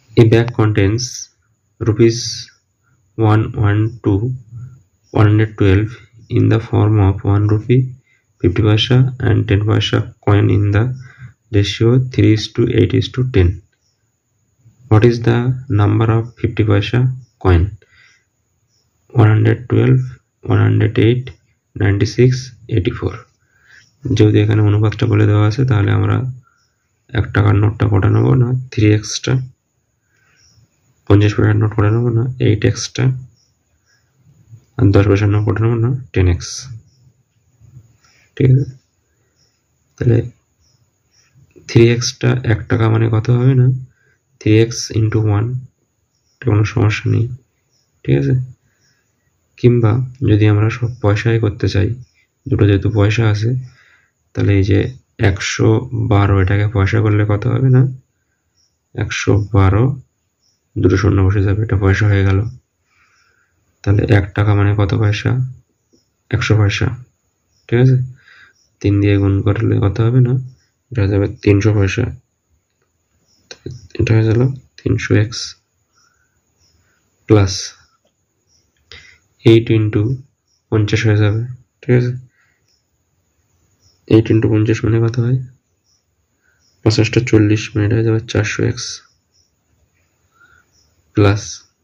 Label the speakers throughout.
Speaker 1: A bag contains rupees 112 112 in the form of 1 rupee, 50 paisa and 10 paisa coin in the ratio 3:8:10. What is the number of 50 paisa coin? 112, 108, 96, 84. যদি এখানে অনুপাতটা বলে দেওয়া আছে তাহলে আমরা 1 টাকার নোটটা কটা নেব না 3x টা, 50 পয়সার নোট কটা নেব না 8x টা, আর 10 পয়সার নোট কটা নেব না 10x। ঠিক আছে, তাহলে 3x টা 1 টাকা মানে কত হবে না 3x ইন্টু 1, কোনো সমস্যা নেই। ঠিক আছে, কিংবা যদি আমরা সব পয়সায় করতে চাই, দুটো যেহেতু পয়সা আছে, তাহলে এই যে 112 এটাকে পয়সা করলে কত হবে না 112, দুটো শূন্য বসে যাবে, এটা পয়সা হয়ে গেল। তাহলে 1 টাকা মানে কত পয়সা 100 পয়সা। ঠিক আছে, 3 দিয়ে গুণ করলে কত হবে না এটা হয়ে যাবে 300 পয়সা। এটা হয়ে গেল 300x প্লাস 8 ইন্টু 50 হয়ে যাবে। ঠিক আছে, 8 ইন্টু 50 মানে কত হয় 50টা 40 মিনিট হয়ে যাবে 400x প্লাস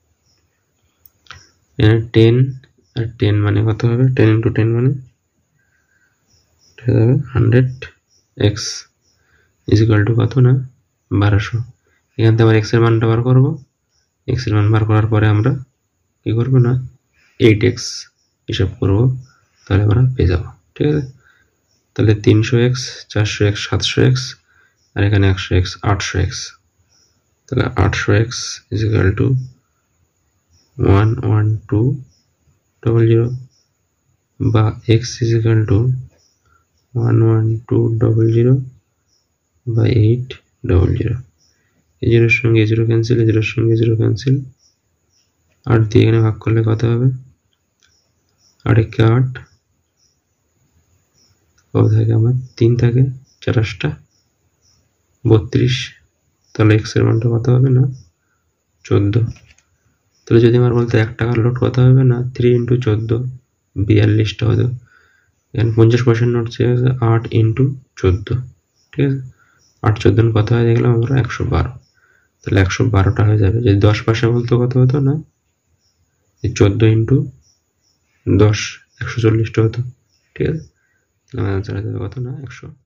Speaker 1: 10 আর 10 মানে কত হবে 10 ইন্টু 10 মানে হয়ে যাবে 100x ইকুয়াল টু কত না 1200। এখান থেকে আবার x এর মানটা বার করবো, x এর মান বার করার পরে আমরা কি করবো না 8x হিসাব করবো, তাহলে আমরা পেয়ে যাবো। ঠিক আছে, তাহলে 300x, 400x, 700x আর এখানে 100x, 800x। তাহলে 800x ইকুয়াল টু 11200 বা x ইকুয়াল টু 11200 বা 800। এই জিরোর সঙ্গে জিরো ক্যান্সেল, এই জিরোর সঙ্গে জিরো ক্যান্সেল, 8 দিয়ে এখানে ভাগ করলে কত হবে 8 একে 8, কত থাকে আমার 3 থাকে, 4 8টা 32। তাহলে x এর মানটা কত হবে না 14। তাহলে যদি আমার বলতে 1 টাকার নোট কত হবে না 3 ইন্টু 14 42টা হতো। এখানে 50 পয়সার নোট চেয়ে 8 ইন্টু 14। ঠিক আছে, 8 14 কত হয় দেখলাম আমরা 112। তাহলে 112টা হয়ে যাবে। যদি 10 পয়সা বলতো কত হতো না 14 ইন্টু 10 140টা হতো। ঠিক আছে, তাহলে আমার আনসার হয়ে যাবে কত না 100।